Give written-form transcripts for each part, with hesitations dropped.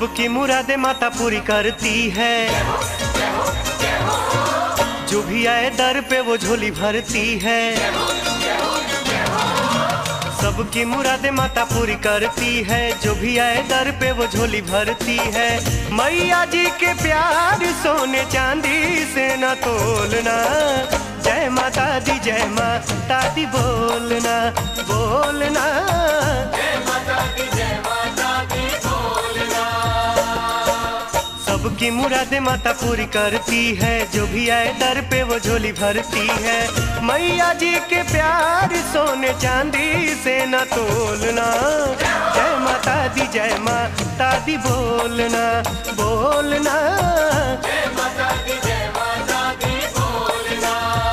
सबकी मुरादे माता पूरी करती है, जो भी आए दर पे वो झोली भरती है। सबकी मुरादे माता पूरी करती है, जो भी आए दर पे वो झोली भरती है। मैया जी के प्यार सोने चांदी से न तोलना। जय माता दी जय माता दी बोलना बोलना। जय माता दी जय माता दी बोलना। सबकी मुरादे माता पूरी करती है, जो भी आए दर पे वो झोली भरती है। मैया जी के प्यार सोने चांदी से न तोलना। जय माता दी बोलना बोलना। जय माता दी जय माता दी बोलना।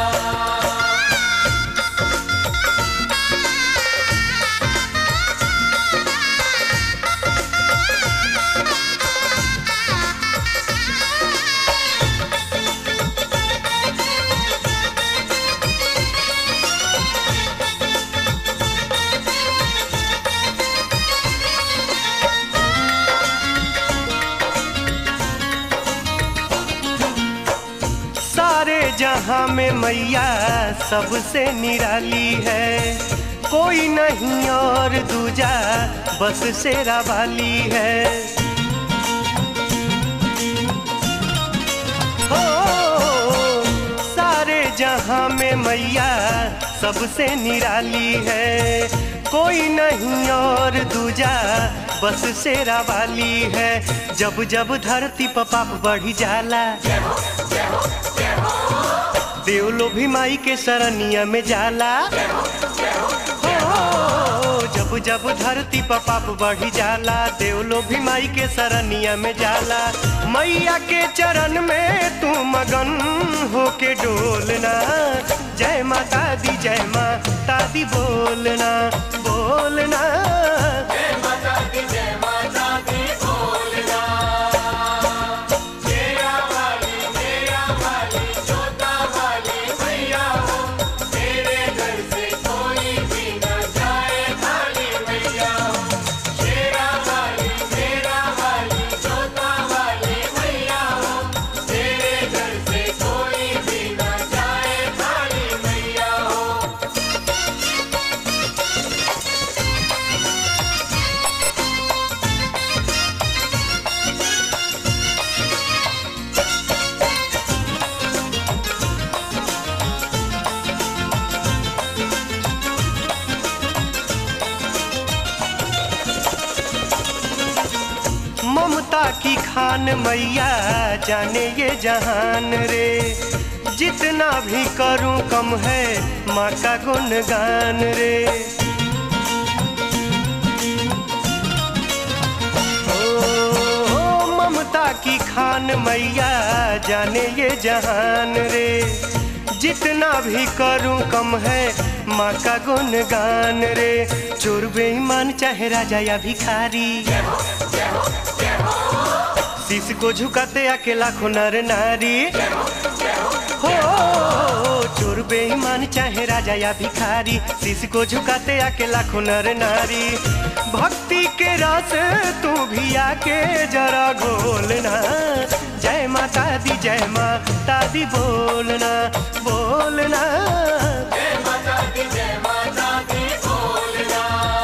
सारे जहां में मैया सबसे निराली है, कोई नहीं और दूजा बस शेरा वाली है। हो सारे जहां में मैया सबसे निराली है, कोई नहीं और दूजा बस शेरा वाली है। जब जब धरती पर पाप बढ़ी जाला, देवलो भी माई के सरनिया में जाला। हो जब जब धरती पर पाप बढ़ी जाला, देवलो भी माई के सरनिया में जाला। मैया के चरण में तू मगन होके डोलना। जय माता दी बोलना बोलना। जय माता दी जय माता दी बोलना। मेरा वाली जोता वाली मैया हो, तेरे घर से कोई भी न जाए खाली मैया हो। मेरा वाली जोता वाली मैया हो, तेरे घर से कोई भी न जाए खाली मैया हो। ममता की खान मैया जाने ये जहान रे। जितना भी करूं कम है माँ का गुणगान रे। ओ ममता की खान मैया जाने ये जहान रे। जितना भी करूं कम है माँ का गुणगान रे। चोर बेईमान चाहे राजा या भिखारी, शीश को झुकाते आके लाखों नर नारी। हो चोर बेईमान चाहे राजा या भिखारी, शीश को झुकाते आके लाखों नर नारी। भक्ति के रस तू भी आके जरा घोलना। जय माता दी बोलना बोलना। जय माता दी जय माता दी बोलना।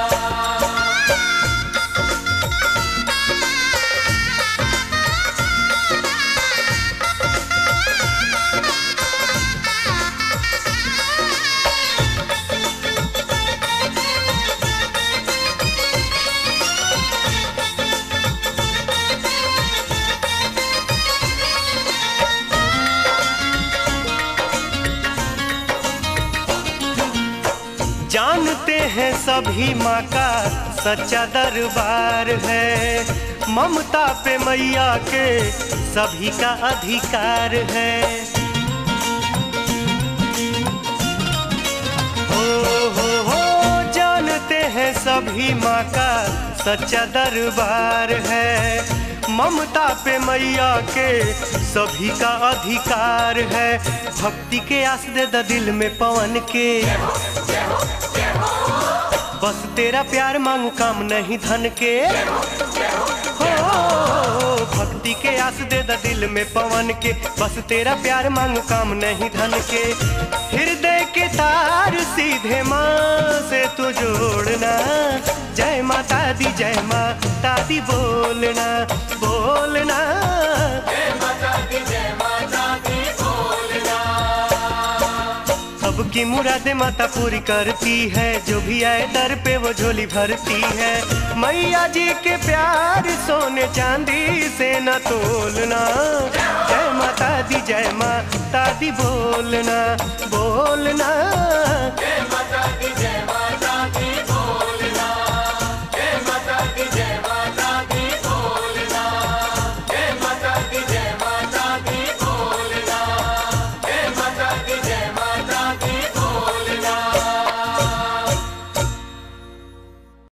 जानते हैं सभी माँ का सच्चा दरबार है। ममता पे मैया के सभी का अधिकार है। हो जानते हैं सभी माँ का सच्चा दरबार है। ममता पे मैया के सभी का अधिकार है। भक्ति के आस दे द दिल में पवन के, बस तेरा प्यार मांगू काम नहीं धन के, हो भक्ति के आस दे द दिल में पवन के, बस तेरा प्यार मांगू काम नहीं धन के। हृदय के तार सीधे माँ से तू जोड़ना, जय माता दी जय माता दी बोलना बोलना, जय माता दी जय माता दी बोलना। सबकी मुरादें माता पूरी करती है, जो भी आए दर पे वो झोली भरती है। मैया जी के प्यार सोने चांदी से न तोलना, जय माता दी बोलना बोलना।